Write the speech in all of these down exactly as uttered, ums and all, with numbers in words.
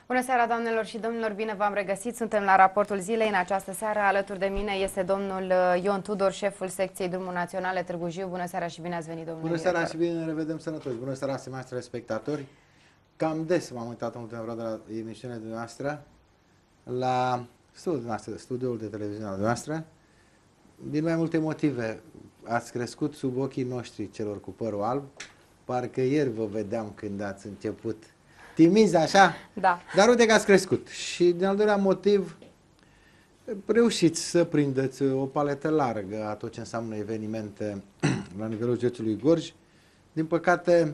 Bună seara, doamnelor și domnilor, bine v-am regăsit. Suntem la raportul zilei. În această seară, alături de mine este domnul Ion Tudor, șeful secției Drumuri Naționale Târgu Jiu. Bună seara și bine ați venit, domnule Bună seara director. și bine ne revedem sănătoși. Bună seara, stimați telespectatori. Cam des m-am uitat în ultima vreme de la emisiunea dumneavoastră, la studiul, noastră, studiul de televiziune al noastră, din mai multe motive. Ați crescut sub ochii noștri celor cu părul alb, parcă ieri vă vedeam când ați început timizi așa, Da. dar uite că ați crescut. Și din al doilea motiv, reușiți să prindeți o paletă largă a tot ce înseamnă evenimente la nivelul județului Gorj. Din păcate,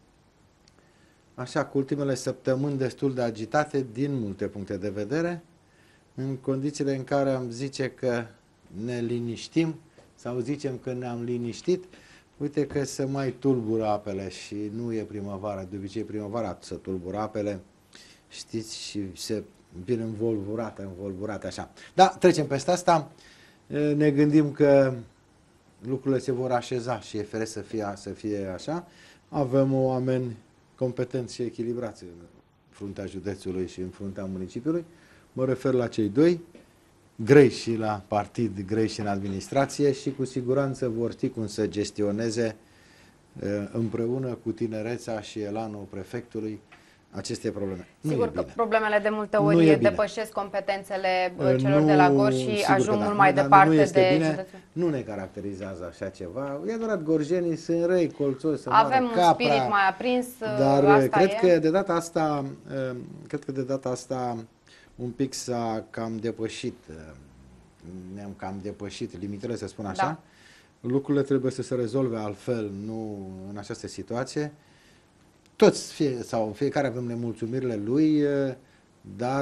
așa, cu ultimele săptămâni destul de agitate din multe puncte de vedere, în condițiile în care am zice că ne liniștim sau zicem că ne-am liniștit, uite că se mai tulbură apele și nu e primăvară, de obicei primăvara să tulbură apele, știți, și se vin învolburate, învolburate așa. Da, trecem peste asta, ne gândim că lucrurile se vor așeza și e firesc să fie, să fie așa. Avem oameni competenți și echilibrați în fruntea județului și în fruntea municipiului. Mă refer la cei doi, grei și la partid, grei și în administrație, și cu siguranță vor ști cum să gestioneze împreună cu tinerețea și elanul prefectului aceste probleme. Sigur că problemele de multe ori depășesc competențele celor nu, de la Gorj și ajung da, mult mai nu, departe nu este de bine, județul. Nu ne caracterizează așa ceva. E adevărat, gorjenii sunt răi, colțoși, să Avem moară un capra, spirit mai aprins, dar asta cred e. că de data asta, cred că de data asta un pic s-a cam depășit, ne-am cam depășit limitele, să spun așa. Da. Lucrurile trebuie să se rezolve altfel, nu în această situație. Toți, fie, sau fiecare avem nemulțumirile lui, dar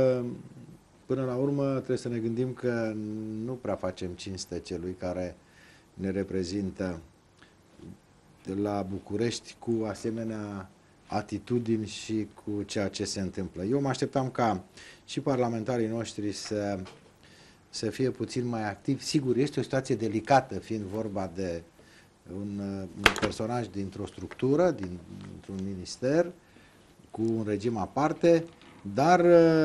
până la urmă trebuie să ne gândim că nu prea facem cinste celui care ne reprezintă la București cu asemenea atitudini și cu ceea ce se întâmplă. Eu mă așteptam ca și parlamentarii noștri să, să fie puțin mai activi. Sigur, este o situație delicată, fiind vorba de un, un personaj dintr-o structură, dintr-un minister, cu un regim aparte, dar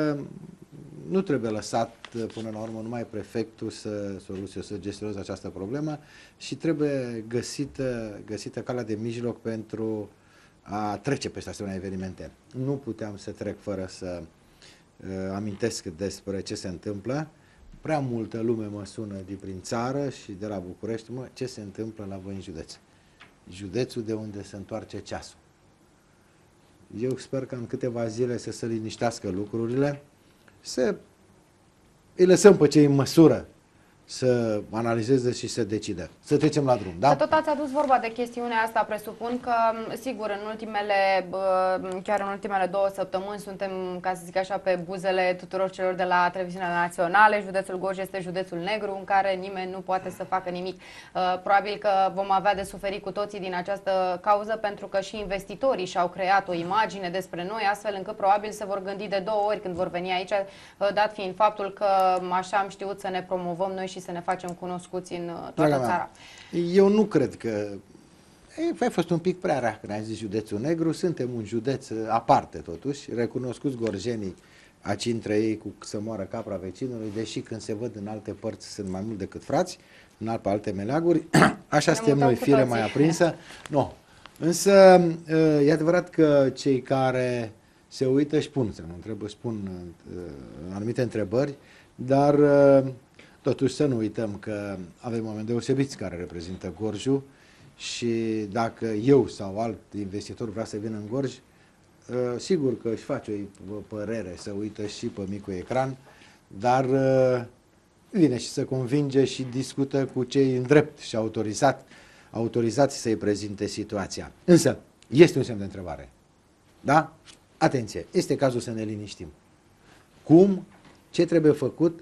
nu trebuie lăsat până la urmă numai prefectul să soluție, să gestioneze această problemă și trebuie găsită, găsită calea de mijloc pentru a trece peste asemenea evenimente. Nu puteam să trec fără să uh, amintesc despre ce se întâmplă. Prea multă lume mă sună de prin țară și de la București, mă, ce se întâmplă la voi în județ? Județul de unde se întoarce ceasul. Eu sper că în câteva zile să se liniștească lucrurile, să îi lăsăm pe cei în măsură să analizeze și să decide. Să trecem la drum, da? Că tot ați adus vorba de chestiunea asta, presupun că, sigur, în ultimele, chiar în ultimele două săptămâni suntem, ca să zic așa, pe buzele tuturor celor de la televiziunea naționale. Județul Gorj este județul negru în care nimeni nu poate să facă nimic. Probabil că vom avea de suferit cu toții din această cauză, pentru că și investitorii și-au creat o imagine despre noi, astfel încât probabil se vor gândi de două ori când vor veni aici, dat fiind faptul că așa am știut să ne promovăm noi și să ne facem cunoscuți în toată țara. Eu nu cred că... Ai fost un pic prea rea când ai zis județul negru. Suntem un județ aparte totuși, recunoscuți gorjenii, aci între ei cu să moară capra vecinului, deși când se văd în alte părți sunt mai mult decât frați, în alte, alte meleaguri. Așa ne suntem noi, fire mai aprinsă. No. Însă e adevărat că cei care se uită își pun, să nu întreb, își pun anumite întrebări, dar... Totuși să nu uităm că avem oameni deosebiți care reprezintă Gorjul și dacă eu sau alt investitor vrea să vină în Gorj, sigur că își face o părere, să uită și pe micul ecran, dar vine și să convinge și discută cu cei în drept și autorizat, autorizați să-i prezinte situația. Însă, este un semn de întrebare. Da? Atenție, este cazul să ne liniștim. Cum? Ce trebuie făcut?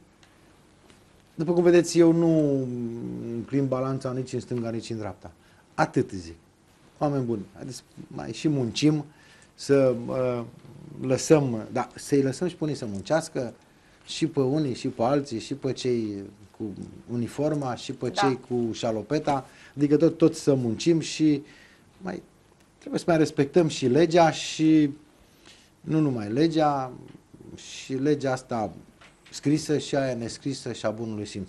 După cum vedeți, eu nu înclin balanța nici în stânga, nici în dreapta. Atât zic. Oameni buni, haideți mai și muncim, să uh, lăsăm, da, să-i lăsăm și pe unii să muncească, și pe unii, și pe alții, și pe cei cu uniforma, și pe da. cei cu șalopeta, adică tot, tot să muncim și mai trebuie să mai respectăm și legea și Nu numai legea, și legea asta scrisă și aia nescrisă și a bunului simț.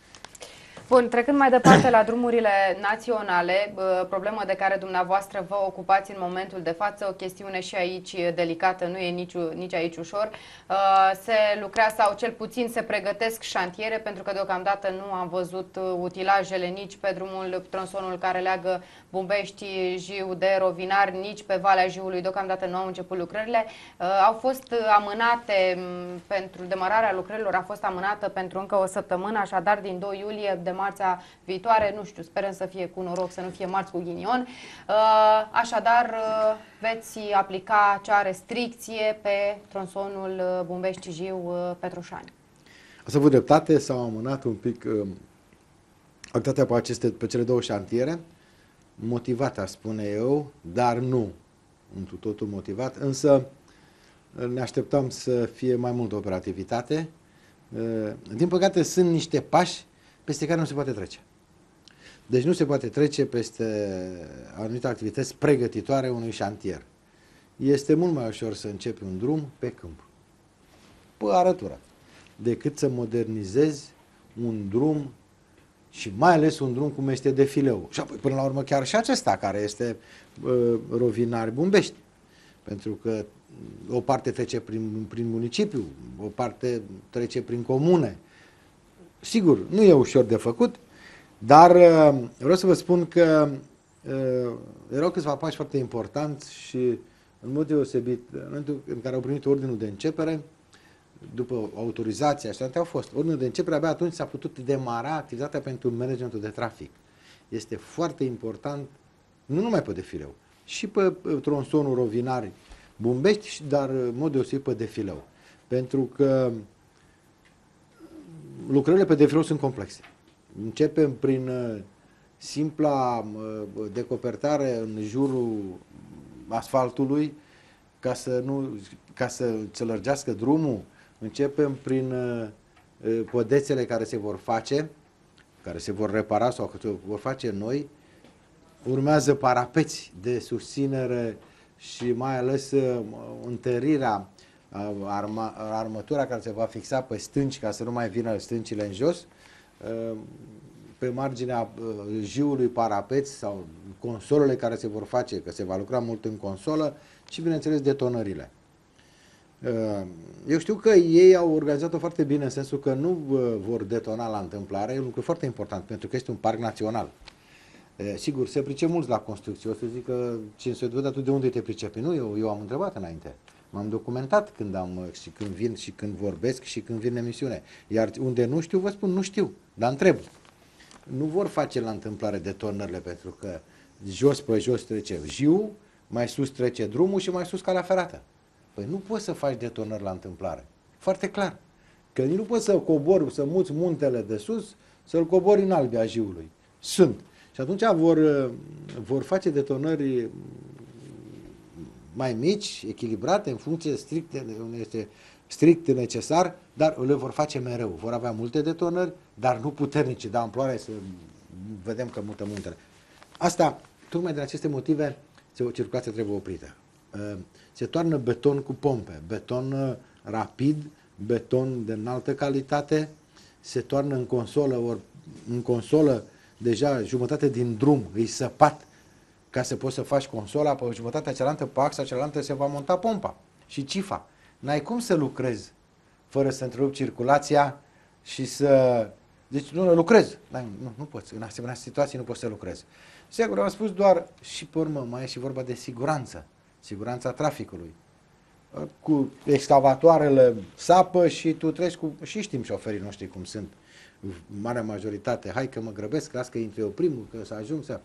Bun, trecând mai departe la drumurile naționale, problemă de care dumneavoastră vă ocupați în momentul de față, o chestiune și aici delicată, nu e nici, nici aici ușor. Se lucrează sau cel puțin se pregătesc șantiere, pentru că deocamdată nu am văzut utilajele nici pe drumul, tronsonul care leagă Bumbești, Jiu de Rovinari, nici pe Valea Jiului, deocamdată nu au început lucrările. Au fost amânate pentru demararea lucrărilor, a fost amânată pentru încă o săptămână, așadar din doi iulie de marțea viitoare, nu știu, sperăm să fie cu noroc, să nu fie marți cu ghinion. Așadar, veți aplica acea restricție pe tronsonul Bumbești-Jiu-Petroșani. Ați avut dreptate, s-au amânat un pic uh, activitatea pe, aceste, pe cele două șantiere, motivată, spune eu, dar nu întru totul motivat, însă ne așteptam să fie mai multă operativitate. Uh, din păcate sunt niște pași peste care nu se poate trece. Deci nu se poate trece peste anumite activități pregătitoare unui șantier. Este mult mai ușor să începi un drum pe câmp, pe arătură, decât să modernizezi un drum și mai ales un drum cum este defileu. Și apoi, până la urmă, chiar și acesta, care este uh, Rovinari-Bumbești. Pentru că o parte trece prin, prin municipiu, o parte trece prin comune. Sigur, nu e ușor de făcut, dar uh, vreau să vă spun că uh, erau câțiva pași foarte importanți și în mod deosebit, în care au primit ordinul de începere, după autorizația și toate au fost. Ordinul de începere, abia atunci s-a putut demara activitatea pentru managementul de trafic. Este foarte important, nu numai pe defileu, și pe tronsonul Rovinari-Bumbești, dar în mod deosebit pe defileu. Pentru că lucrările pe defileu sunt complexe. Începem prin simpla decopertare în jurul asfaltului ca să, nu, ca să se lărgească drumul. Începem prin podețele care se vor face, care se vor repara sau care se vor face noi. Urmează parapeți de susținere și mai ales întărirea arma, armătura care se va fixa pe stânci ca să nu mai vină stâncile în jos. Pe marginea jiului parapeți sau consolele care se vor face, că se va lucra mult în consolă, și bineînțeles detonările. Eu știu că ei au organizat-o foarte bine în sensul că nu vor detona la întâmplare, e un lucru foarte important pentru că este un parc național. Sigur, se pricep mulți la construcție, o să zic că cine se vede atunci de unde te pricepi. Nu, eu, eu am întrebat înainte. M-am documentat când am și când vin și când vorbesc și când vin în emisiune. Iar unde nu știu, vă spun, nu știu, dar întreb. Nu vor face la întâmplare detonările pentru că jos pe jos trece jiu, mai sus trece drumul și mai sus calea ferată. Păi nu poți să faci detonări la întâmplare. Foarte clar. Că nu poți să cobori, să muți muntele de sus, să-l cobori în albia jiului. Sunt. Și atunci vor, vor face detonări mai mici, echilibrate, în funcție strict de unde este strict necesar, dar le vor face mereu. Vor avea multe detonări, dar nu puternice, de amploare, să vedem că mută muntele. Asta, tocmai din aceste motive, circulația trebuie oprită. Se toarnă beton cu pompe, beton rapid, beton de înaltă calitate, se toarnă în consolă, ori în consolă deja jumătate din drum e săpat ca să poți să faci consola, pe jumătatea cealaltă, pe axa cealaltă se va monta pompa și cifa. N-ai cum să lucrezi fără să întrerupi circulația și să... Deci nu lucrezi. Nu, nu poți. În asemenea situații nu poți să lucrezi. Sigur, am spus doar și pe urmă mai e și vorba de siguranță. Siguranța traficului. Cu excavatoarele sapă și tu treci cu... Și știm șoferii noștri cum sunt. Marea majoritate. Hai că mă grăbesc, las că intru eu primul, că să ajung să...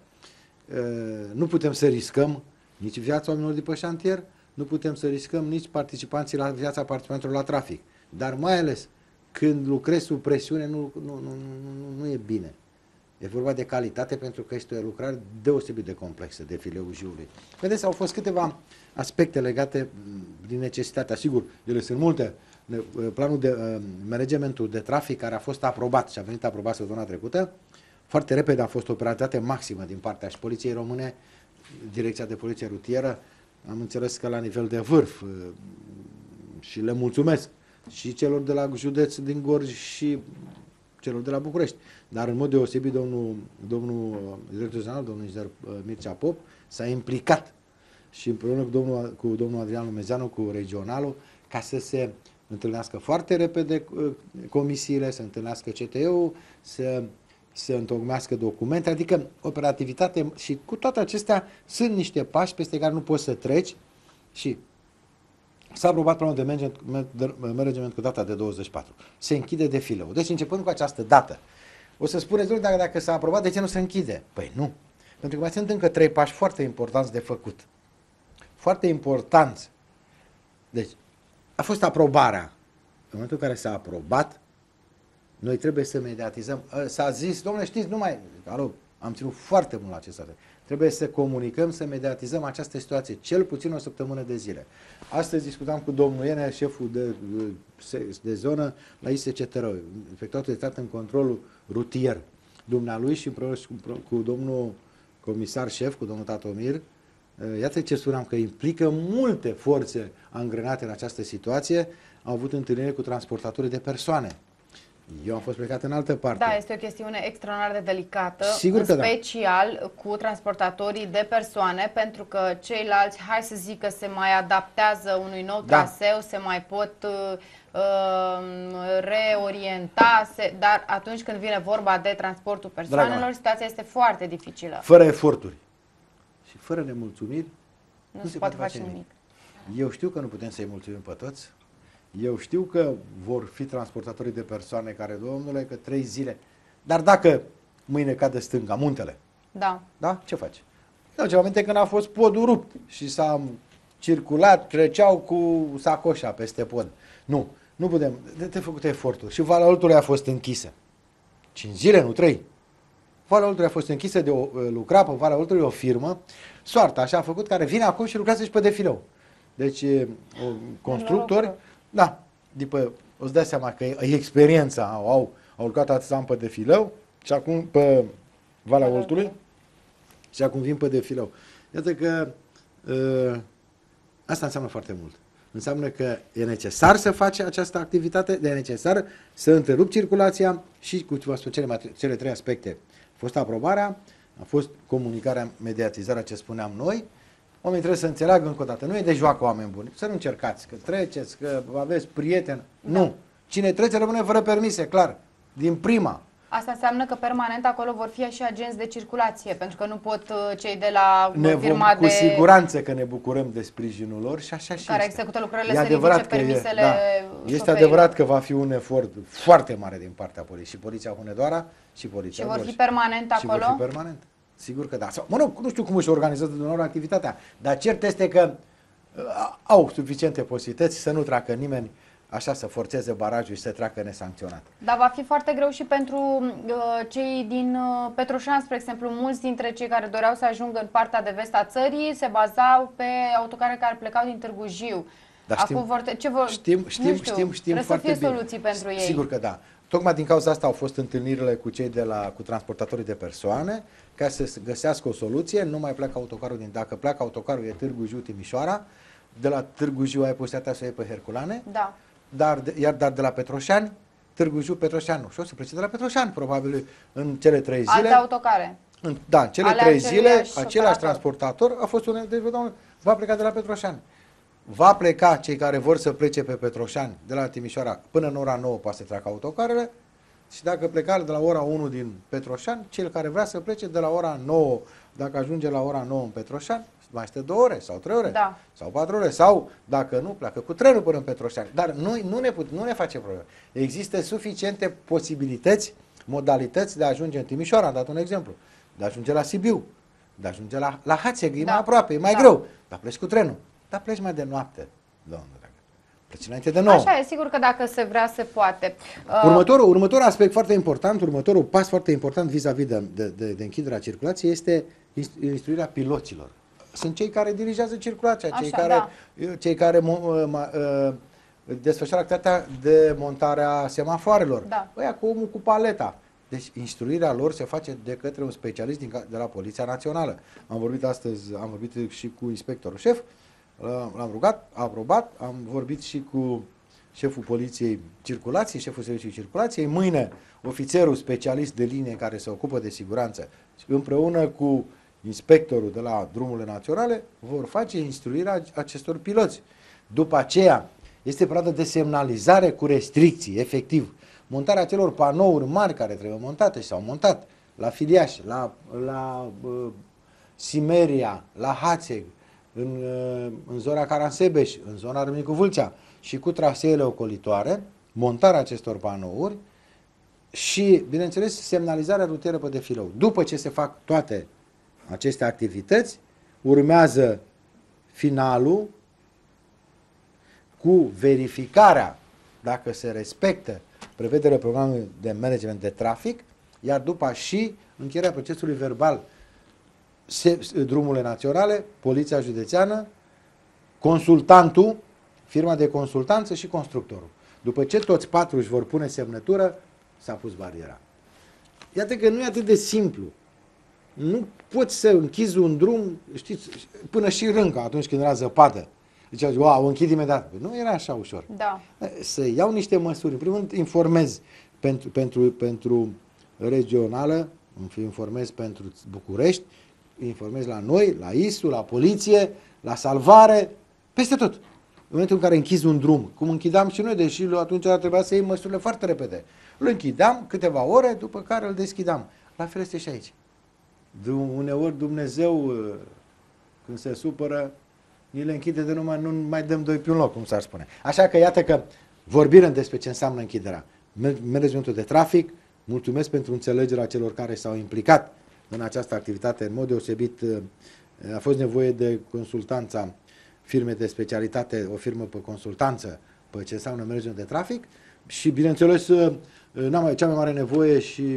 Nu putem să riscăm nici viața oamenilor de pe șantier, nu putem să riscăm nici participanții la viața participanților la trafic. Dar mai ales când lucrezi sub presiune nu, nu, nu, nu, nu e bine. E vorba de calitate pentru că este o lucrare deosebit de complexă de fileul jiului. Vedeți, au fost câteva aspecte legate din necesitatea. Sigur, ele sunt multe. Planul de managementul de trafic care a fost aprobat și a venit aprobat săptămâna trecută, foarte repede a fost o operativitate maximă din partea și Poliției Române, Direcția de Poliție Rutieră, am înțeles că la nivel de vârf, și le mulțumesc și celor de la județ din Gorj și celor de la București. Dar în mod deosebit domnul, domnul director general, domnul inginer Mircea Pop, s-a implicat și împreună cu domnul, cu domnul Adrian Lumezeanu, cu regionalul, ca să se întâlnească foarte repede comisiile, să întâlnească C T E-ul, să, să întocmească documente, adică operativitate, și cu toate acestea sunt niște pași peste care nu poți să treci și s-a aprobat planul de management, de management cu data de douăzeci și patru. Se închide defileul. Deci începând cu această dată, o să spuneți, domnule, dacă, dacă s-a aprobat, de ce nu se închide? Păi nu. Pentru că mai sunt încă trei pași foarte importanți de făcut. Foarte importanți. Deci, a fost aprobarea. În momentul în care s-a aprobat, noi trebuie să mediatizăm. S-a zis, domnule, știți, nu mai... Alo, am ținut foarte mult la acesta. Trebuie să comunicăm, să mediatizăm această situație, cel puțin o săptămână de zile. Astăzi discutam cu domnul Iene, șeful de, de zonă la I S C T R, efectuatul de stat în controlul rutier. Dumnealui și împreună cu, cu domnul comisar șef, cu domnul Tatomir, iată ce spuneam, că implică multe forțe angrenate în această situație. Au avut întâlnire cu transportatorii de persoane. Eu am fost plecat în altă parte. Da, este o chestiune extraordinar de delicată, Sigur în că special da. cu transportatorii de persoane, pentru că ceilalți, hai să zic că se mai adaptează unui nou da. traseu, se mai pot uh, reorienta, se, dar atunci când vine vorba de transportul persoanelor, Dragă, situația este foarte dificilă. Fără eforturi și fără nemulțumiri, nu, nu se poate face nimic. nimic. Eu știu că nu putem să-i mulțumim pe toți. Eu știu că vor fi transportatorii de persoane care, domnule, că trei zile. Dar dacă mâine cade stânga, muntele, da. Da? Ce faci? Da, ce momente când a fost podul rupt și s-a circulat, treceau cu sacoșa peste pod. Nu, nu putem. De, de făcut eforturi. Și Valea Oltului a fost închisă. Cinci zile, nu trei. Valea Oltului a fost închisă de o, lucra pe Valea Oltului o firmă, Soarta, așa a făcut, care vine acum și lucrează și pe defileu. Deci, o, constructori, da, după, îți dai seama că e, e experiența, au, au, au lucrat atâția ani pe defileu și acum pe Valea Oltului și acum vin pe defileu. Iată că uh, asta înseamnă foarte mult. Înseamnă că e necesar să faci această activitate, e necesar să întrerup circulația și cu cele, cele trei aspecte. A fost aprobarea, a fost comunicarea, mediatizarea, ce spuneam noi. Oamenii trebuie să înțeleagă încă o dată. Nu e de joacă, oameni buni. Să nu încercați, că treceți, că aveți prieteni. Da. Nu. Cine trece rămâne fără permise, clar. Din prima. Asta înseamnă că permanent acolo vor fi și agenți de circulație, pentru că nu pot cei de la ne firma vom, de... Cu siguranță că ne bucurăm de sprijinul lor și așa și care este. execută lucrările, e să ridice permisele e, da. Este adevărat că va fi un efort foarte mare din partea poliției. Și Poliția Hunedoara și Poliția Și vor Gorj. fi permanent și acolo? Și vor fi permanent. Sigur că da. Sau, mă rog, nu știu cum își organizează dumneavoastră activitatea, dar cert este că uh, au suficiente posibilități să nu treacă nimeni așa, să forțeze barajul și să treacă nesancționat. Dar va fi foarte greu și pentru uh, cei din uh, Petroșan, spre exemplu. Mulți dintre cei care doreau să ajungă în partea de vest a țării se bazau pe autocare care plecau din Târgu Jiu. Dar știm, Acum vor, ce vor, știm, știm, știu, știm, știm trebuie foarte să fie bine. soluții pentru ei. Sigur că da. Tocmai din cauza asta au fost întâlnirile cu cei de la, cu transportatorii de persoane, ca să găsească o soluție. Nu mai pleacă autocarul din, dacă pleacă autocarul e Târgu Jiu Timișoara, de la Târgu Jiu ai posibilitatea să o iei pe Herculane, da. dar, de, iar dar de la Petroșani, Târgu Jiu, Petroșani nu. Și o să plece de la Petroșani, probabil în cele trei zile. Alte autocare. În, da, în cele Ale trei zile, același operator. transportator a fost un, deci, va pleca de la Petroșani. Va pleca cei care vor să plece pe Petroșani de la Timișoara până în ora nouă, poate să treacă autocarele. Și dacă pleca de la ora unu din Petroșani, cel care vrea să plece de la ora nouă, dacă ajunge la ora nouă în Petroșani, mai stă două ore sau trei ore, da. sau patru ore, sau dacă nu, pleacă cu trenul până în Petroșani. Dar nu, nu, ne, put, nu ne face problemă. Există suficiente posibilități, modalități de a ajunge în Timișoara, am dat un exemplu, de a ajunge la Sibiu, de a ajunge la, la Hațeg, e da. mai aproape, e mai da. greu, dar pleci cu trenul, dar pleci mai de noapte, domnule. Pleci înainte de nouă. Așa e, sigur că dacă se vrea, se poate. Următorul, următorul aspect foarte important, următorul pas foarte important vis-a-vis -vis de, de, de, de închiderea circulației este instruirea piloților. Sunt cei care dirigează circulația, Așa, cei care, da. cei care uh, uh, desfășoară activitatea de montarea semafoarelor. Da. Băia cu omul cu paleta. Deci instruirea lor se face de către un specialist din, de la Poliția Națională. Am vorbit astăzi, am vorbit și cu inspectorul șef L-am rugat, a aprobat, am vorbit și cu șeful poliției circulației, șeful serviciului circulației, mâine ofițerul specialist de linie care se ocupă de siguranță, împreună cu inspectorul de la drumurile naționale, vor face instruirea acestor piloți. După aceea, este perioada de semnalizare cu restricții, efectiv. Montarea celor panouri mari care trebuie montate și s-au montat la Filiaș, la, la uh, Simeria, la Hațeg, în, uh, în zona Caransebeș, în zona Râmnicu Vâlcea și cu traseele ocolitoare, montarea acestor panouri și, bineînțeles, semnalizarea rutieră pe defilou. După ce se fac toate aceste activități, urmează finalul cu verificarea dacă se respectă prevederea programului de management de trafic, iar după și încheierea procesului verbal, se, drumurile naționale, Poliția Județeană, consultantul, firma de consultanță și constructorul. După ce toți patru își vor pune semnătură, s-a pus bariera. Iată că nu e atât de simplu. Nu poți să închizi un drum, știți, până și Rânca, atunci când era zăpadă. Deci, wow, o închid imediat. Nu era așa ușor. Da. Să iau niște măsuri. În primul rând, informez pentru, pentru, pentru regională, informez pentru București, informez la noi, la I S U, la poliție, la salvare, peste tot. În momentul în care închizi un drum, cum închidam și noi, deși atunci ar trebui să iei măsurile foarte repede. Îl închideam câteva ore, după care îl deschidam. La fel este și aici. Uneori Dumnezeu, când se supără, ni le închide de numai, nu mai dăm doi pe un loc, cum s-ar spune. Așa că iată că vorbim despre ce înseamnă închiderea. Managementul de trafic, mulțumesc pentru înțelegerea celor care s-au implicat în această activitate. În mod deosebit a fost nevoie de consultanța firme de specialitate, o firmă pe consultanță, pe ce înseamnă management de trafic și, bineînțeles, n-am mai, cea mai mare nevoie și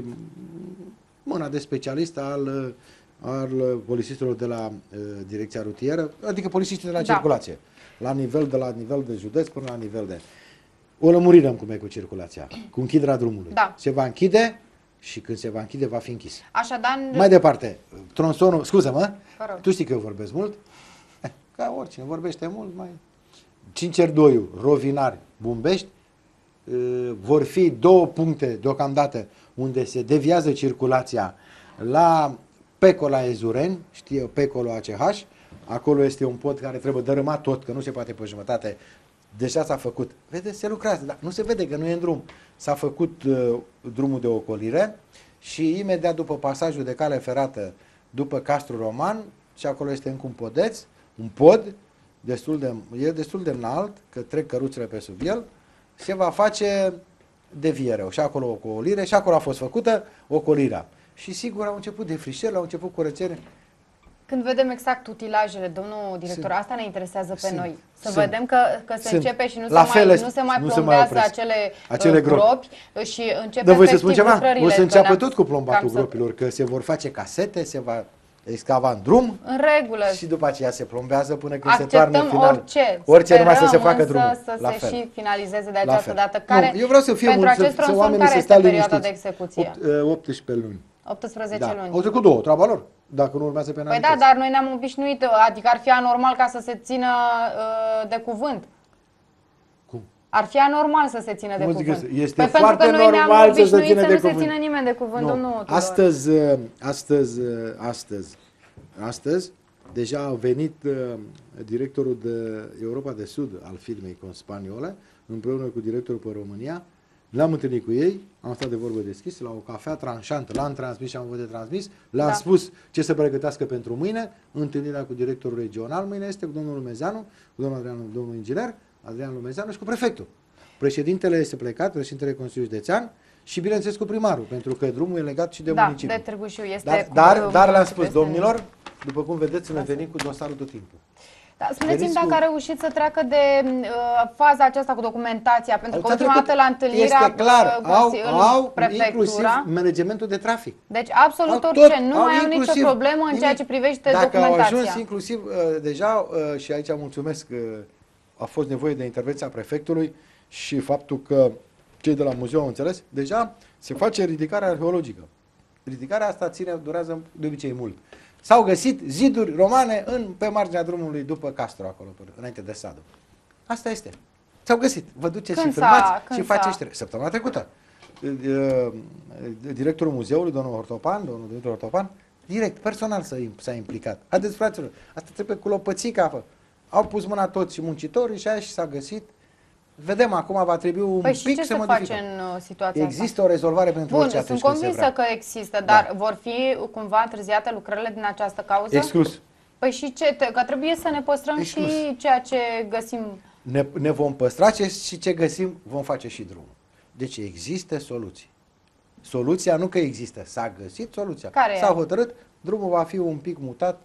mâna de specialist al, al polițistilor de la uh, direcția rutieră, adică polițistii de la da. circulație, la nivel de la nivel de județ până la nivel de... O lămurire cum e cu circulația, cu închiderea drumului. Da. Se va închide și când se va închide va fi închis. Așadar... Mai departe, tronsonul, scuză-mă, tu știi că eu vorbesc mult, eh, ca oricine vorbește mult, mai... Cincerdoiu, Rovinari, Bumbești, uh, vor fi două puncte deocamdată unde se deviază circulația la Pecola Ezureni, știe Pecola A C H, acolo este un pod care trebuie dărâmat tot, că nu se poate pe jumătate, deja s-a făcut, vedeți, se lucrează, dar nu se vede că nu e în drum, s-a făcut uh, drumul de ocolire și imediat după pasajul de cale ferată, după Castru Roman, și acolo este încă un podeț, un pod, destul de, e destul de înalt, că trec căruțele pe sub el, se va face deviere, și acolo o ocolire, și acolo a fost făcută ocolirea. Și sigur au început defrișări, au început curățere. Când vedem exact utilajele, domnul director, Sunt. asta ne interesează pe Sunt. noi. Să Sunt. vedem că, că se Sunt. începe și nu La se fel, mai, nu se mai nu plombează se mai acele, acele gropi. gropi și începe Dar voi să efectiv spun ceva, lucrările. o să înceapă ne-am- tot cu plombatul cam gropilor, că se vor face casete, se va excava în drum În regulă. și după aceea se plombează până când se toarnă Acceptăm în final. orice. Orice numai să se Sperăm facă însă drumul. să La se fel. și finalizeze de La această fel. dată. Nu, Care, eu vreau să fie pentru mult, să- acest să tronson, oamenii care să este stea perioada de liniștiți. execuție? Opt- uh, optsprezece luni. optsprezece Da. luni. Au trecut două, treaba lor, dacă nu urmează Păi penalități. da, dar noi ne-am obișnuit, adică ar fi anormal ca să se țină uh, de cuvânt. Cum? Ar fi anormal să se țină de Nu zic cuvânt. că este păi foarte pentru că noi ne-am normal să se obișnuit țină să de nu se cuvânt. țină nimeni de cuvânt, Nu. domnul Tudor. Astăzi, uh, astăzi, uh, astăzi, astăzi, deja a venit uh, directorul de Europa de Sud al firmei Conspaniole, împreună cu directorul pe România. Le-am întâlnit cu ei, am stat de vorbă deschis, la o cafea tranșantă, l-am transmis și am avut de transmis, le-am Da. spus ce să pregătească pentru mâine, întâlnirea cu directorul regional, mâine este cu domnul Lumezeanu, cu domnul Adrian, domnul inginer, Adrian Lumezeanu și cu prefectul. Președintele este plecat, președintele Consiliului Județean și bineînțeles cu primarul, pentru că drumul e legat și de Da, municipiu. de Târgu Jiu este... Dar, cu- dar, dar le-am cu- spus, peste- domnilor, după cum vedeți, ne venim cu dosarul tot timpul. Da, spuneți-mi Veniți dacă cu- a reușit să treacă de uh, faza aceasta cu documentația, pentru că S-a ultima trecut- dată la întâlnirea este clar, uh, au, în au prefectura. inclusiv managementul de trafic. Deci absolut Au orice, tot, nu au mai au nicio inclusiv problemă în nimic. ceea ce privește Dacă documentația. au ajuns inclusiv uh, deja, uh, și aici mulțumesc că a fost nevoie de intervenția prefectului și faptul că cei de la muzeu au înțeles, deja se face ridicarea arheologică. Ridicarea asta ține, durează de obicei mult. S-au găsit ziduri romane în, pe marginea drumului după Castro, acolo, înainte de Sadu. Asta este. S-au găsit. Vă duceți Când și filmați când și faceți treabă. Săptămâna trecută. Directorul muzeului, domnul Hortopan, domnul Dumitru Hortopan, direct, personal s-a implicat. Haideți, fraților, asta trebuie cu lopățica. Au pus mâna toți și muncitorii și aia și s-a găsit. Vedem, acum va trebui un păi pic și ce să se modificăm. face în uh, situația Există asta? o rezolvare pentru Bun, orice atunci sunt când se convinsă vrea. că există, dar Da. vor fi cumva întârziate lucrările din această cauză? Exclus. Păi și ce? Te, că trebuie să ne păstrăm Exclus. și ceea ce găsim. Ne, ne vom păstra ce, și ce găsim, vom face și drumul. Deci există soluții. Soluția nu că există, s-a găsit soluția. Care S-a e? hotărât, drumul va fi un pic mutat.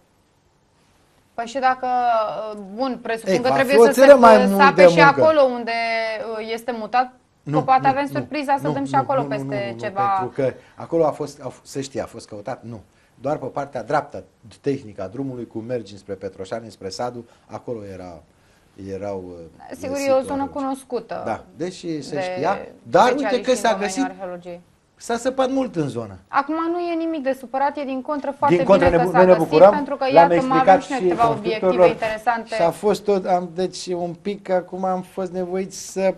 Păi și dacă, bun, presupun Ei, că va trebuie fi o să țară mai se mult sape de și muncă. acolo unde este mutat, Nu, că poate nu, avem nu, surpriza să nu, dăm și nu, acolo nu, peste nu, nu, nu, ceva. Pentru că acolo a fost, a, să știi, a fost căutat, nu. Doar pe partea dreaptă tehnică a drumului, cum mergi spre Petroșani, spre Sadu, acolo era, erau... Sigur, e o zonă cunoscută. Da, deși se de știa, dar uite specialiști că în s-a domeniul găsit, arheologiei. s-a săpat mult în zonă. Acum nu e nimic de supărat, e din contră foarte Din contră, bine ne, că bu- s-a noi ne găsit, bucurăm, pentru că le-am iată, mai explicat avem și noi și câteva obiective constructorilor interesante. și a fost tot, am, deci un pic acum am fost nevoiți să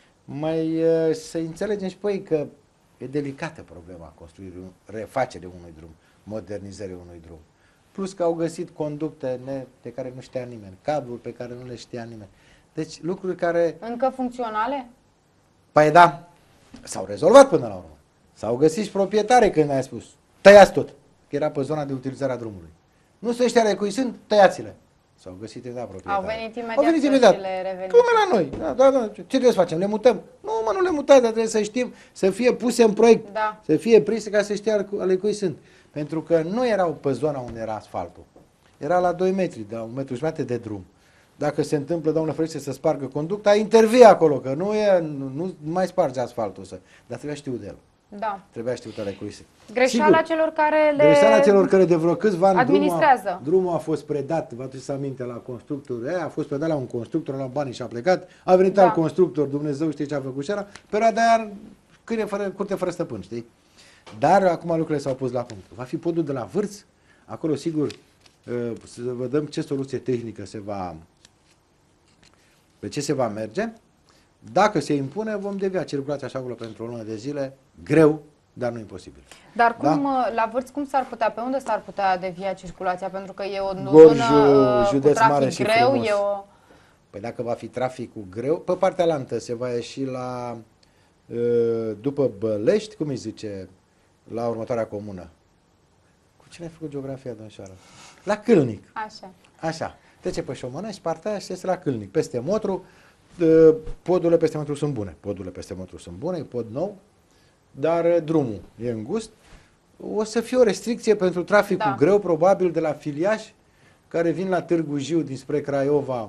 mai uh, să înțelegem și păi că e delicată problema construirii, refacerii unui drum, modernizării unui drum. Plus că au găsit conducte ne, de care nu știa nimeni, cabluri pe care nu le știa nimeni. Deci lucruri care... Încă funcționale? Păi da, s-au rezolvat până la urmă. S-au găsit și proprietare când mi-a spus, tăiați tot, că era pe zona de utilizare a drumului. Nu se știa de cui sunt, tăiați-le. S-au găsit imediat proprietare. Au venit imediat, Au venit imediat. să le revenim. Cum e la noi? Da, da, da. Ce trebuie să facem? Le mutăm? Nu, mă, nu le mutați, dar trebuie să știm, să fie puse în proiect, Da. să fie prise ca să știa ale cui sunt. Pentru că nu erau pe zona unde era asfaltul. Era la doi metri, de un metru jumătate de drum. Dacă se întâmplă, Doamne ferește, să spargă conducta, intervii acolo, că nu, e, nu, nu mai sparge asfaltul ăsta. Dar trebuia știut de el. Da. Trebuia știut ale cui sunt. Greșeala Sigur, celor care le greșeala celor care de vreo câțiva ani drumul a, administrează. drumul a fost predat, vă aduceți aminte, la constructor, aia a fost predat la un constructor, la banii și a plecat, a venit Da. alt constructor, Dumnezeu știe ce a făcut și era, perioada aia, câine fără, curte fără stăpân, știi? Dar acum lucrurile s-au pus la punct. Va fi podul de la Vârț, acolo sigur să vedem ce soluție tehnică se va, pe ce se va merge. Dacă se impune, vom devia circulația așa acolo pentru o lună de zile, greu, dar nu imposibil. Dar cum, Da? la Vârț, cum s-ar putea, pe unde s-ar putea devia circulația? Pentru că e o Gorj, zonă uh, cu județ trafic mare și greu, frumos. e o... Păi dacă va fi traficul greu, pe partea lantă se va ieși la, după Bălești, cum îi zice, la următoarea comună. Cu cine ai făcut geografia, domnișoară? La Câlnic. Așa. Așa. Trece pe Șomănești, partea aia și este la Câlnic. Peste Motru, podurile peste Motru sunt bune. Podurile peste Motru sunt bune, e pod nou, dar drumul e îngust. O să fie o restricție pentru traficul Da. greu, probabil de la filiași, care vin la Târgu Jiu dinspre Craiova.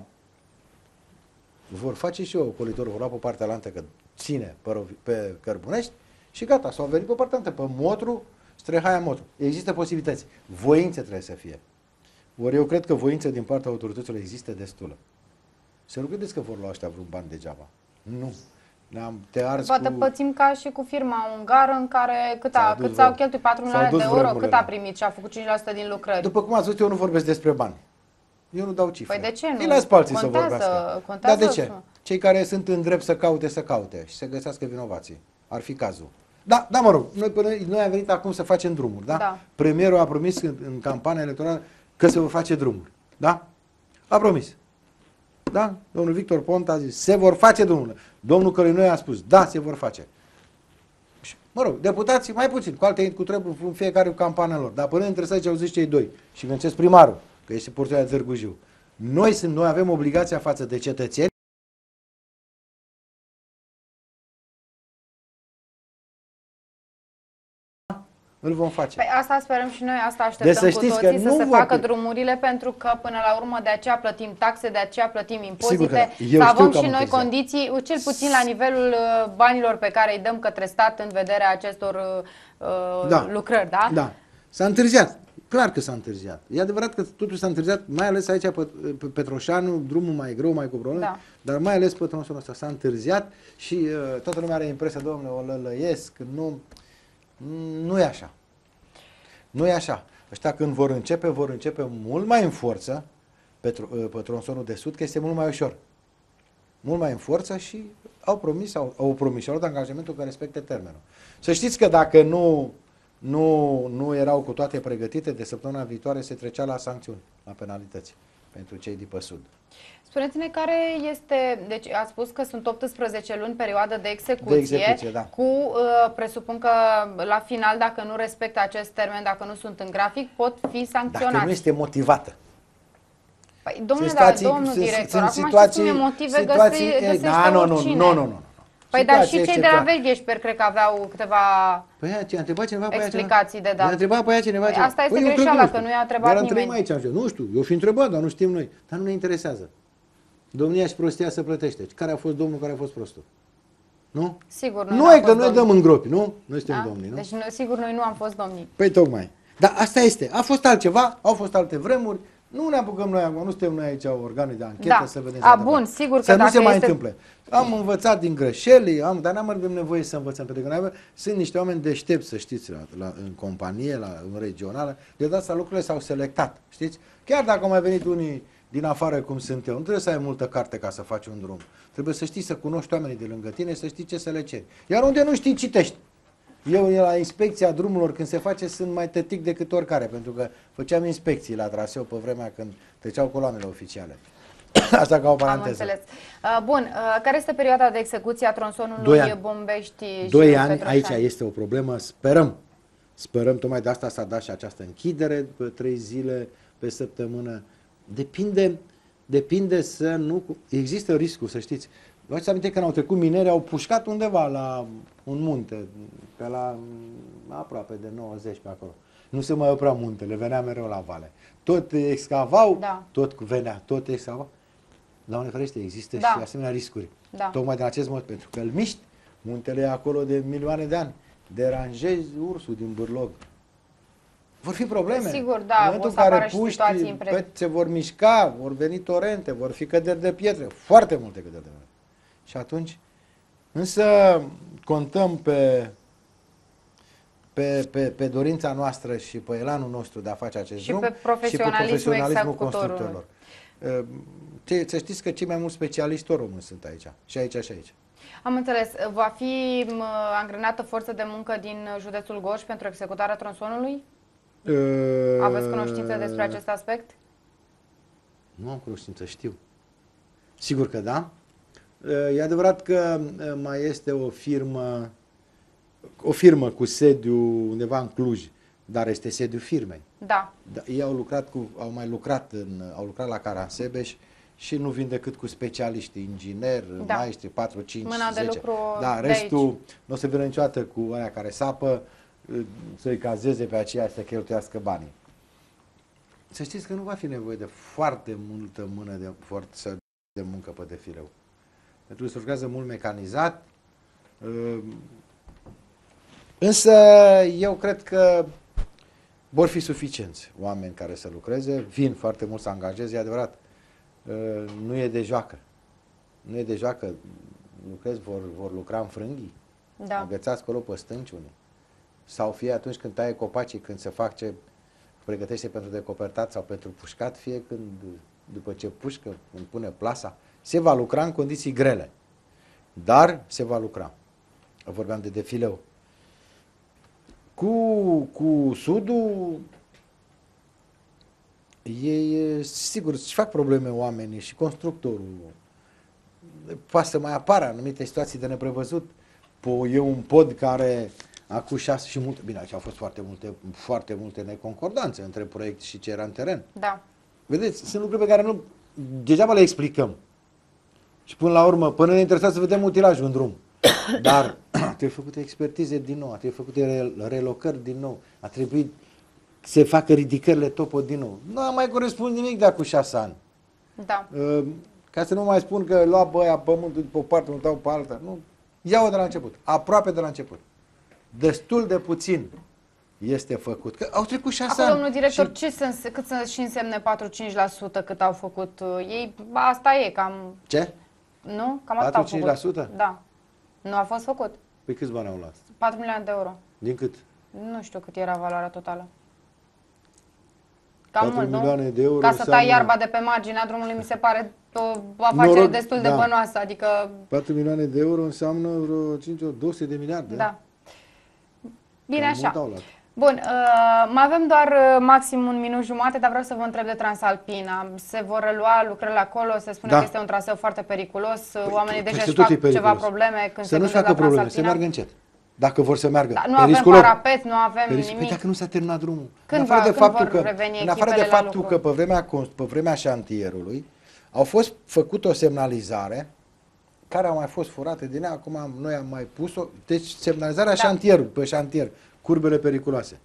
Vor face și eu ocolitor, vor lua pe partea lantă, că ține pe, pe Cărbunești și gata, s-au venit pe partea lantă, pe Motru, Strehaia Motru. Există posibilități. Voințe trebuie să fie. Ori eu cred că voință din partea autorităților există destulă. Să nu credeți că vor lua ăștia vreun bani degeaba. Nu. Ne-am te ars Poate cu... pățim ca și cu firma ungară în care cât, S-au a, dus cât s-au vrem- cheltuit patru s-au milioane dus de euro, vremurile. cât a primit și a făcut cinci la sută din lucrări. După cum ați văzut, eu nu vorbesc despre bani. Eu nu dau cifre. Păi de ce nu? Îi las pe alții să Contează, vorbească. contează Dar de ce? să- Cei care sunt în drept să caute, să caute și să găsească vinovații. Ar fi cazul. Da, da, mă rog, noi, până, noi am venit acum să facem drumuri, da? Da. Premierul a promis în, în campania electorală că se vor face drumuri. Da? A promis. Da? Domnul Victor Ponta a zis, se vor face drumurile. Domnul Călăinoi a spus, da, se vor face. Și, mă rog, deputații mai puțin, cu alte cu trebuie în fiecare cu campania lor. Dar până între să ce au zis cei doi și vencesc primarul, că este porția de Târgu Jiu. Noi, sunt, noi avem obligația față de cetățeni îl vom face. Păi asta sperăm și noi, asta așteptăm să cu știți toții, că să nu se vor facă pu- drumurile, pentru că până la urmă de aceea plătim taxe, de aceea plătim Sigur impozite, că da. Eu să știu avem că am și noi întârziat. condiții, cel puțin la nivelul uh, banilor pe care îi dăm către stat în vederea acestor uh, Da. lucrări, da? Da. S-a întârziat. Clar că s-a întârziat. E adevărat că totul s-a întârziat, mai ales aici pe, pe Petroșanu, drumul mai greu, mai cu probleme, Da. dar mai ales pe tronțonul ăsta s-a întârziat și uh, toată lumea are impresia, domnule, o lălăiesc, nu, nu e așa. Nu e așa. Ăștia când vor începe, vor începe mult mai în forță pe, pe tronsonul de sud, că este mult mai ușor. Mult mai în forță și au promis, au, au promis și au luat angajamentul că respecte termenul. Să știți că dacă nu, nu, nu erau cu toate pregătite, de săptămâna viitoare se trecea la sancțiuni, la penalități pentru cei de pe sud. Spuneți-ne care este, deci ați spus că sunt optsprezece luni perioadă de execuție, de execuție da. cu, uh, presupun că la final, dacă nu respectă acest termen, dacă nu sunt în grafic, pot fi sancționați. Dacă nu este motivată. Păi, domnule, dar, domnul director, acum știți cum e motive situații, găsi, găsește na, nu, nu, oricine. nu, nu, nu. Păi, dar și cei de la Velgheșper cred că aveau câteva păi, a întrebat cineva explicații de dat. A întrebat pe aia cineva păi, asta este păi, greșeala, că nu i-a întrebat nimeni. Aici, nu știu, eu fi întrebat, dar nu știm noi. Dar nu ne interesează. Domnia și prostia se plătește. Care a fost domnul, care a fost prostul? Nu? Sigur, noi nu e că noi dăm în gropi, nu? Noi suntem da? domnii, nu? Deci, sigur, noi nu am fost domnii. Păi, tocmai. Dar asta este. A fost altceva, au fost alte vremuri. Nu ne apucăm noi acum, nu suntem noi aici organe de anchetă da. să vedem. A, bun, sigur că să nu se mai este... întâmple. Am învățat din greșeli, am, dar n-am avem nevoie să învățăm, pentru că noi sunt niște oameni deștepți, să știți, la, la, în companie, la, în regională, de data asta lucrurile s-au selectat, știți? Chiar dacă au mai venit unii din afară cum sunt eu, nu trebuie să ai multă carte ca să faci un drum. Trebuie să știi să cunoști oamenii de lângă tine, să știi ce să le ceri. Iar unde nu știi, citești. Eu la inspecția drumurilor când se face sunt mai tătic decât oricare, pentru că făceam inspecții la traseu pe vremea când treceau coloanele oficiale. Asta ca o paranteză. Am înțeles. Bun, care este perioada de execuție a tronsonului Bombești și Doi ani, Petroșani? aici este o problemă, sperăm. Sperăm, tocmai de asta s-a dat și această închidere pe trei zile pe săptămână. Depinde, depinde să nu... Există riscul, să știți. Vă ați aminte când au trecut mineri, au pușcat undeva la un munte, pe la aproape de nouăzeci pe acolo. Nu se mai oprea muntele, venea mereu la vale. Tot excavau, da. tot venea, tot excavau. Doamne ferește, există da. și asemenea riscuri. Da. Tocmai din acest mod, pentru că îl miști, muntele e acolo de milioane de ani. Deranjezi ursul din bârlog. Vor fi probleme. Sigur, da, în momentul o să apară care și puști, situații impre... se vor mișca, vor veni torente, vor fi căderi de pietre, foarte multe căderi de pietre. Și atunci, însă contăm pe, pe, pe, pe dorința noastră și pe elanul nostru de a face acest și drum pe profesionalismul, și pe profesionalismul constructorilor. Ce, să știți că cei mai mulți specialiști tot români sunt aici, și aici și aici. Am înțeles. Va fi angrenată forță de muncă din județul Gorj pentru executarea tronsonului? Uh... Aveți cunoștință despre acest aspect? Nu am cunoștință, știu. Sigur că da. E adevărat că mai este o firmă, o firmă cu sediu undeva în Cluj, dar este sediul firmei. Da. Ei au lucrat cu, au mai lucrat în, au lucrat la Caransebeș și nu vin decât cu specialiști, ingineri, da. maestri, patru, cinci, Mâna zece. de lucru da, de restul aici. nu o să vină niciodată cu aia care sapă să-i cazeze pe aceea și să cheltuiască banii. Să știți că nu va fi nevoie de foarte multă mână de forță de muncă pe defileu. Pentru că se lucrează mult mecanizat. Însă eu cred că vor fi suficienți oameni care să lucreze. Vin foarte mult să angajeze, e adevărat. Nu e de joacă. Nu e de joacă. Lucrezi, vor, vor lucra în frânghii. Da. Agățați acolo pe stânci unii. Sau fie atunci când taie copacii, când se fac ce pregătește pentru decopertat sau pentru pușcat, fie când, după ce pușcă, când pune plasa, se va lucra în condiții grele. Dar se va lucra. Vorbeam de defileu. Cu, cu sudul, ei, sigur, își fac probleme oamenii și constructorul. Poate să mai apară anumite situații de neprevăzut. E un pod care acum șase și multe, bine, aici au fost foarte multe, foarte multe neconcordanțe între proiect și ce era în teren. Da. Vedeți, sunt lucruri pe care nu, degeaba le explicăm. Și până la urmă, până ne interesează să vedem utilajul în drum. Dar trebuie făcute expertize din nou, trebuie făcute relocări din nou, a trebuit să se facă ridicările topo din nou. Nu a mai corespuns nimic de acum șase ani. Da. Ca să nu mai spun că lua băia pământul pe o parte, nu dau pe alta. Nu. Iau de la început, aproape de la început. Destul de puțin este făcut. Că au trecut șase Acum, ani. domnul director, și... ce să, cât să și însemne patru cinci la sută cât au făcut ei? Asta e, cam... Ce? Nu? Cam asta au patru cinci la sută? făcut. Da. Nu a fost făcut. Păi câți bani au luat? patru milioane de euro. Din cât? Nu știu cât era valoarea totală. Cam patru mult, nu? milioane de euro Ca să înseamnă... tai iarba de pe marginea drumului mi se pare o afacere Noroc, destul de da. bănoasă, adică... patru milioane de euro înseamnă vreo cinci două sute de miliarde. Da. Bine, Cam așa. mult au luat. Bun, uh, mai avem doar uh, maxim un minut jumate, dar vreau să vă întreb de Transalpina. Se vor relua lucrările acolo? Se spune Da. că este un traseu foarte periculos. Păi, Oamenii păi, deja să își tot e fac ceva periculos. probleme când Să se nu-și gândesc facă la probleme, să Transalpina. meargă încet. Dacă vor să meargă. Da, nu Periscolor. avem parapet, nu avem Peris... nimic. Păi dacă nu s-a terminat drumul. Când în afară va- de când faptul vor că, reveni în afară de echipele la faptul lucru? că pe vremea, pe vremea șantierului au fost făcut o semnalizare care a mai fost furată din ea, acum am, noi am mai pus-o. Deci semnalizarea Da. șantierului, pe șantier, curbele periculoase.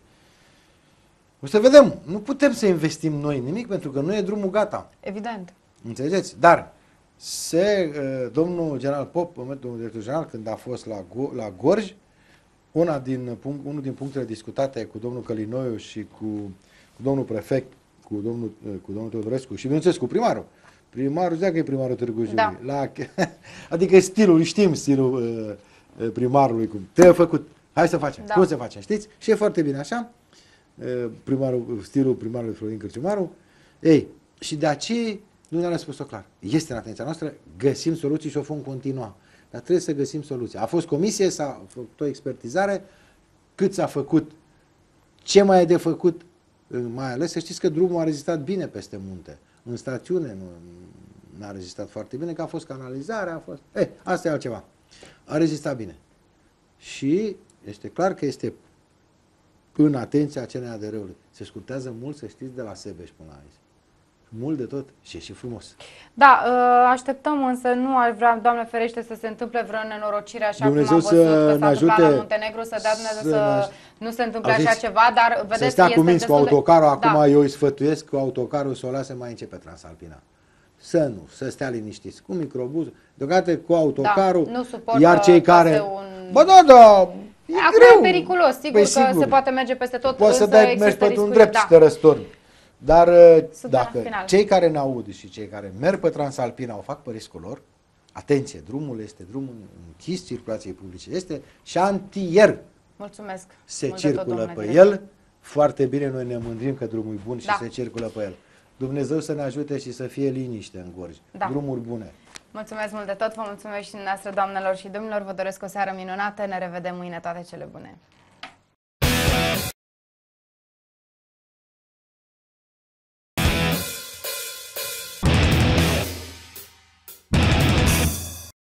O să vedem. Nu putem să investim noi nimic pentru că nu e drumul gata. Evident. Înțelegeți? Dar se, uh, domnul general Pop, domnul director general, când a fost la, Go, la Gorj, una din, punct, unul din punctele discutate cu domnul Călinoiu și cu, cu domnul prefect, cu domnul, uh, cu domnul Teodorescu și, bineînțeles, cu primarul. Primarul, ziua că e primarul Târgu Jiului. Da. La, adică stilul, știm stilul uh, primarului, cum trebuie făcut. Hai să facem. Da. Cum să facem, știți? Și e foarte bine așa. Primarul, stilul primarului Florin Cârciumaru. Ei, și de aceea Dumnezeu a spus-o clar. Este în atenția noastră, găsim soluții și o vom continua. Dar trebuie să găsim soluții. A fost comisie, s-a făcut o expertizare, cât s-a făcut, ce mai e de făcut, mai ales să știți că drumul a rezistat bine peste munte. În stațiune nu a rezistat foarte bine, că a fost canalizarea, a fost... Ei, asta e altceva. A rezistat bine. Și este clar că este în atenția C N A D R-ului. Se scurtează mult, să știți, de la Sebeș până aici. Mult de tot și e și frumos. Da, așteptăm, însă nu aș vrea, Doamne ferește, să se întâmple vreo nenorocire așa Dumnezeu cum am văzut să că ne s-a întâmplat ajute la Muntenegru, să dea Dumnezeu să să ne- nu se întâmple Auziți? așa ceva, dar vedeți Să stea că cu este minți cu destul de- autocarul, acum Da. eu îi sfătuiesc cu autocarul să o lase mai începe Transalpina. Să nu, să stea liniștiți. Cu microbuzul, deocamdată cu autocarul, Da, nu suportă iar cei care... traseul- Bă, da, da, e Acum greu. e periculos, sigur Păi, că sigur. se poate merge peste tot, Poți să însă dai, există mergi pe un riscuri, drept da. și te răstorni. Dar uh, Super dacă final. cei care ne aud și cei care merg pe Transalpina o fac pe riscul lor, atenție, drumul este drumul închis circulației publice, este șantier. Mulțumesc. Se mult de tot, circulă domnule pe director. el, foarte bine, noi ne mândrim că drumul e bun și Da. se circulă pe el. Dumnezeu să ne ajute și să fie liniște în Gorj. Da. Drumuri bune. Mulțumesc mult de tot, vă mulțumesc și dumneavoastră, doamnelor și domnilor, vă doresc o seară minunată, ne revedem mâine, toate cele bune.